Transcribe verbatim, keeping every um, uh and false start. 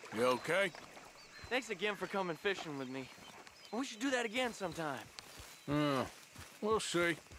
You okay? Thanks again for coming fishing with me. We should do that again sometime. Uh, we'll see.